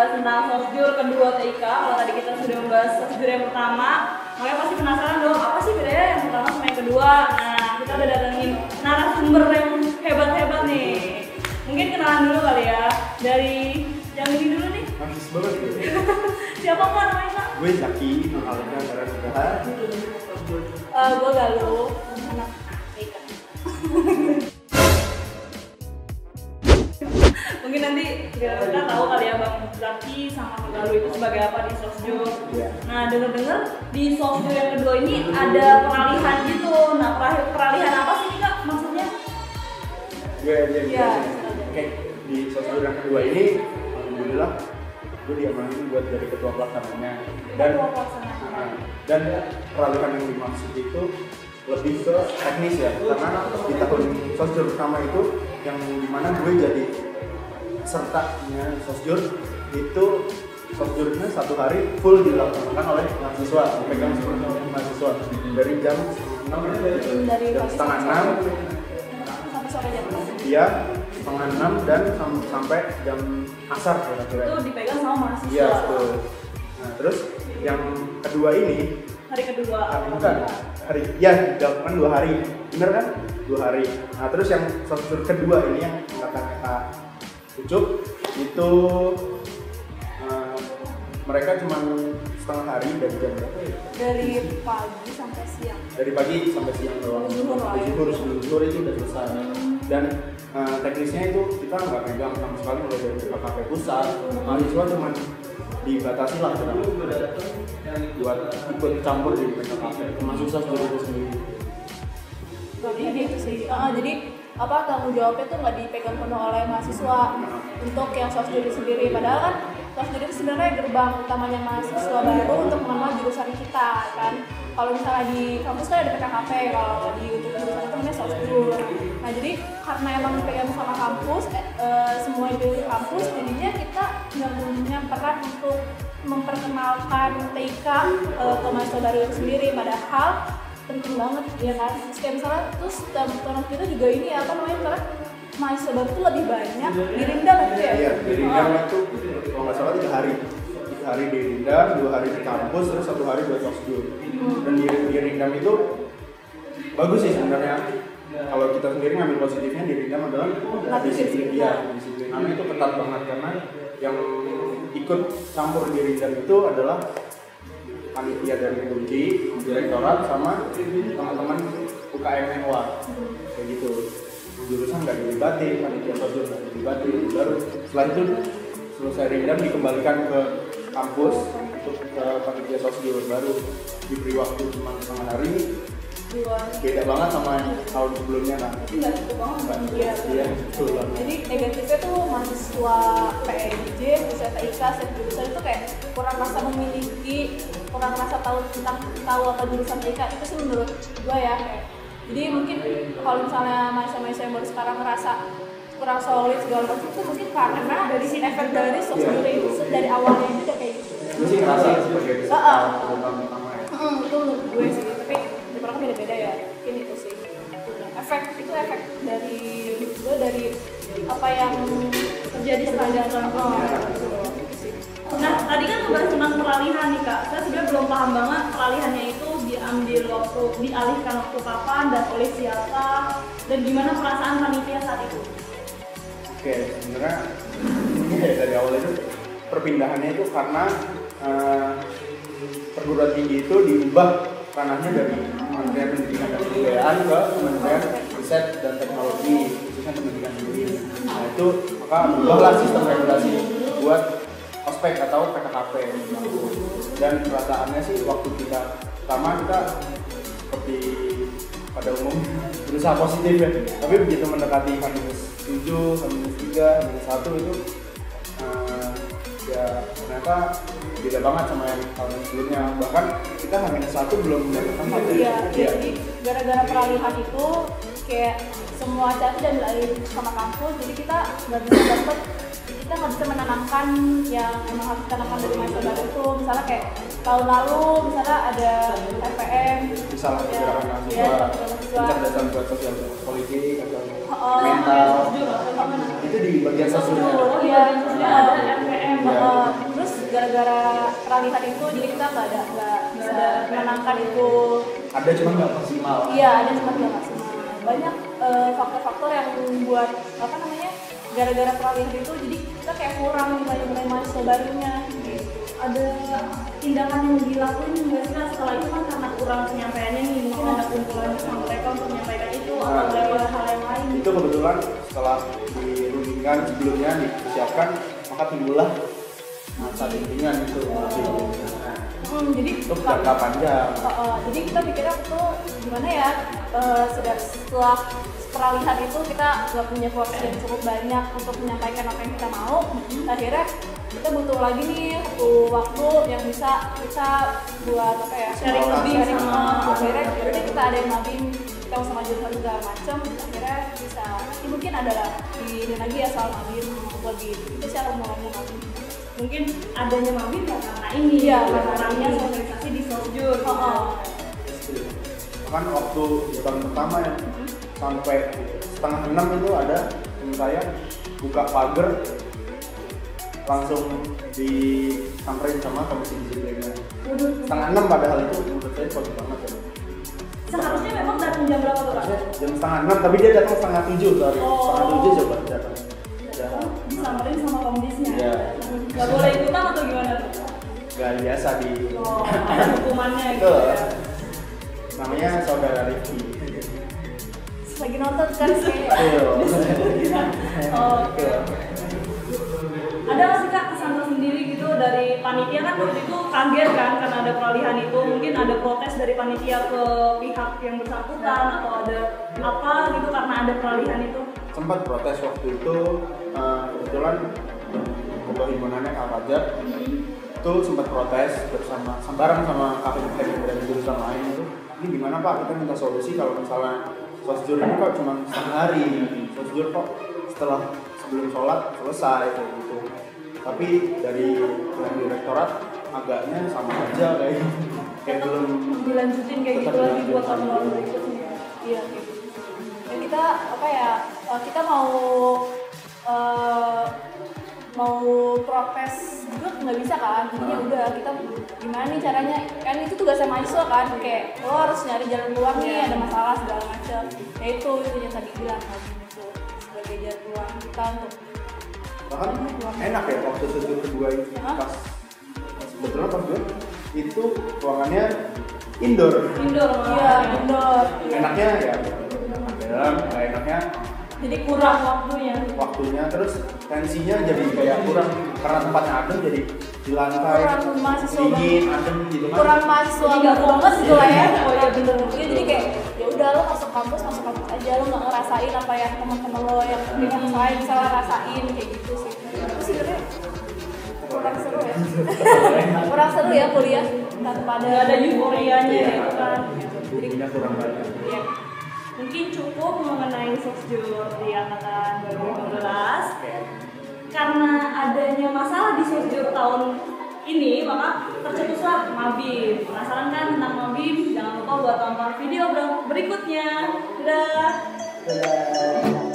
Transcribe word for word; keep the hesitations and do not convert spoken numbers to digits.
membahas tentang sosjur kedua T I K. Kalau tadi kita sudah membahas sosjur yang pertama, makanya pasti penasaran dong apa sih bedanya yang pertama sama yang kedua. Nah, kita udah datengin narasumber yang hebat-hebat nih. Mungkin kenalan dulu kali ya, dari yang ini dulu nih. Manis banget gitu. Siapa Kak namanya Kak? Gue Zaki, Alika Gara Sugaha. Uh, gue Galuh, anak T I K. Mungkin nanti kita tahu kali ya Bang Zaki sama Kak Galuh itu sebagai apa di sosjur. Iya. Nah, denger-denger di sosjur yang kedua ini ada peralihan gitu. Nah, peralihan, peralihan apa sih nih Kak maksudnya? Gue aja gitu. Iya. Oke, di sosjur yang kedua ini, alhamdulillah gue diamanatin buat jadi ketua pelaksananya. Dan Ketua pelaksana. uh, dan peralihan yang dimaksud itu lebih ke teknis ya, karena di tahun sosjur pertama itu yang dimana gue jadi sertanya sosjur itu sosjurnya satu hari full dilaksanakan oleh mahasiswa, dipegang sepenuhnya oleh mahasiswa dari jam enam Dari jam setengah enam sampai sore jam berapa? iya setengah enam dan sam- sampai jam asar kira-kira. Itu dipegang sama mahasiswa. Iya betul. Nah terus yang kedua ini Hari kedua. hari bukan hari ya dilakukan dua hari, bener kan? Dua hari. Nah terus yang sosjur kedua ini yang kata kata Ucup itu uh, mereka cuma setengah hari dari jam berapa ya? Dari pagi sampai siang. Dari pagi sampai siang doang. Zuhur lah ya. Zuhur sebelum zuhur itu udah selesai. Dan uh, teknisnya itu kita nggak pegang sama sekali mulai dari P K P pusat. Mahasiswa cuma dibatasi lah kurang buat ikut campur di P K P termasuk sosjur itu sendiri. Jadi gitu sih. Uh, jadi apa tanggung jawabnya tuh nggak dipegang penuh oleh mahasiswa untuk yang sosjur sendiri. Padahal kan sosjur itu sebenarnya gerbang utamanya mahasiswa baru untuk mengenal jurusan kita kan. Kalau misalnya di kampus kan ada P K K P, kalau di untuk jurusan itu namanya sosjur. Nah jadi karena emang dipegang sama kampus, eh, eh, semua itu di kampus, jadinya kita nggak punya peran untuk memperkenalkan T I K eh, ke mahasiswa baru itu sendiri. Padahal penting banget ya kan, kayak misalnya terus orang kita juga ini apa namanya misalnya mahasiswa baru tuh lebih banyak di Rindam gitu ya? Iya, di Rindam itu kalau nggak salah tiga hari tiga hari di Rindam, dua hari di kampus, terus satu hari buat sosjur. Dan di, di Rindam itu bagus sih sebenarnya. Kalau kita sendiri ngambil positifnya di Rindam adalah disiplin, ya disiplinannya itu ketat banget karena yang ikut campur di Rindam itu adalah panitia dari kunci, direktorat sama teman-teman U K M N W A kayak gitu. Jurusan nggak dilibatin, panitia sosjur nggak dilibatin. Baru setelah itu selesai Rindam dikembalikan ke kampus untuk ke panitia sosjur, baru diberi waktu cuma setengah hari. Beda banget sama tahun sebelumnya kan? Nggak cukup banget. Iya, iya betul banget. Jadi negatifnya tuh mahasiswa P E J, mahasiswa T I K, setiap jurusan itu kayak kurang rasa memiliki, kurang rasa tahu tentang tahu apa jurusan T I K itu sih menurut gue ya. Kayak. Jadi mungkin kalau misalnya mahasiswa-mahasiswa yang baru sekarang ngerasa kurang solid segala macam itu mungkin karena dari si efek dari sosjur itu dari awalnya juga kayak gitu. Gue sih ngerasa sebagai program utama ya. Hmm, itu menurut gue sih, tapi tiap orang beda-beda ya. Mungkin itu sih. Efek itu efek dari gue dari apa yang terjadi sepanjang tahun. Nah, tadi kan ngebahas tentang peralihan nih Kak. Saya sebenarnya belum paham banget peralihannya itu diambil waktu, dialihkan waktu kapan dan oleh siapa dan gimana perasaan panitia saat itu. Oke, sebenarnya ini ya dari awal itu perpindahannya itu karena uh, perguruan tinggi itu diubah ranahnya dari Kementerian Pendidikan dan Kebudayaan ke Kementerian Riset dan Teknologi, khususnya pendidikan tinggi. Nah itu maka ubahlah sistem regulasi buat ospek atau P K K P. Dan perasaannya sih waktu kita pertama kita seperti pada umumnya berusaha positif ya, tapi begitu mendekati H minus tujuh, H minus tiga, H minus satu itu uh, ya ternyata beda banget sama yang tahun sebelumnya. Bahkan kita H minus satu belum mendapatkan materi. Iya, ya. Jadi gara-gara peralihan itu kayak semua acara dan dialih sama kampus, jadi kita nggak bisa dapat, kita nggak bisa menanamkan yang emang harus ditanamkan dari masa baru itu. Misalnya kayak tahun lalu misalnya ada R P M, misalnya ya, gerakan ya, mahasiswa, pencerdasan buat sosial politik atau oh, mental, ya, itu di bagian sosial. Iya, ada R P M Ya. Uh, terus gara-gara peralihan itu jadi kita nggak ada nggak bisa menangkan itu. Ada cuma nggak maksimal. Iya, ada cuma nggak maksimal. Banyak uh, faktor-faktor yang buat apa namanya gara-gara peralihan itu jadi kita kayak kurang nilai-nilai mahasiswa barunya. Ada tindakan yang dilakuin nggak sih setelah itu kan karena kurang penyampaiannya nih, mungkin ada kumpulan sama mereka untuk menyampaikan itu atau lewat hal yang lain. Itu kebetulan setelah dirundingkan sebelumnya dipersiapkan maka timbullah masa bimbingan itu. Hmm, jadi itu jangka panjang. Uh, uh, jadi kita pikirnya tuh gimana ya uh, sudah setelah peralihan itu kita nggak punya porsi yang cukup banyak untuk menyampaikan apa yang kita mau. Akhirnya kita butuh lagi nih satu waktu yang bisa kita buat apa ya sharing lebih sama. Akhirnya jadi kita ada yang mabing kita sama jurusan segala macam. Akhirnya bisa ya mungkin ada lah di ini lagi ya soal mabing lebih itu sih aku mulainya mabing. Mungkin adanya mabim ya karena ini ya karena sosialisasi di Sosjur. Oh, oh. Kan waktu tahun pertama ya sampai setengah enam itu ada tim saya buka pagar langsung disamperin sama komisi disiplinnya. Setengah enam padahal itu menurut saya pagi banget ya. Seharusnya memang datang jam berapa tuh Pak? Jam setengah enam tapi dia datang setengah tujuh sorry. Oh. Setengah tujuh coba datang. Disamperin sama komdisnya. Iya. Gak boleh ikutan atau gimana tuh? Gak biasa di. Oh, ada hukumannya gitu. Betul. Ya. Namanya saudara Rifki. Lagi nonton kan kayak. Oh, oke. Ada nggak sih Kak kesan tersendiri gitu dari panitia kan waktu itu kaget kan karena ada peralihan itu, mungkin ada protes dari panitia ke pihak yang bersangkutan atau ada apa gitu karena ada peralihan itu? Sempat protes waktu itu uh, kebetulan ketua himpunannya Kak Fajar itu sempat protes bersama bareng sama kakak dari jurusan lain itu. Ini gimana Pak, kita minta solusi kalau misalnya sosjur ini kok cuma setengah hari, sosjur kok setelah sebelum sholat selesai kayak gitu. Tapi dari dari direktorat agaknya sama aja kayak kayak belum dilanjutin kayak gitu lagi buat tahun berikutnya. Iya kayak gitu. Dan kita apa ya kita mau uh, mau protes juga nggak bisa kan, jadinya udah kita gimana nih caranya, kan itu tugasnya mahasiswa kan, kayak lo harus nyari jalan keluar nih, ada masalah segala macam. Ya itu itu yang tadi bilang kan, itu sebagai jalan keluar kita untuk bahkan enak ya waktu sesudut kedua itu pas sebetulnya pas gue itu ruangannya indoor. Indoor, iya indoor. Enaknya ya dalam, nggak enaknya jadi kurang waktunya. Waktunya terus tensinya jadi kayak kurang karena tempatnya adem jadi di lantai kurang mahasiswa dingin adem gitu kan. Kurang mahasiswa nggak banget gitu lah ya. Oh ya bener. Ya, jadi kayak ya udah lo masuk kampus masuk kampus aja, lo nggak ngerasain apa yang teman-teman lo yang dengan saya misalnya rasain kayak gitu sih. Itu sebenarnya kurang seru ya. Kurang seru ya kuliah tanpa ada Nggak ada euforianya Iya. gitu kan. Bumbunya kurang banyak. Iya. Mungkin cukup mengenai sosjur di angkatan dua ribu lima belas. Karena adanya masalah di sosjur tahun ini, maka tercetuslah Mabim. Penasaran kan tentang Mabim? Jangan lupa buat tonton video berikutnya. Dadah. Dadah.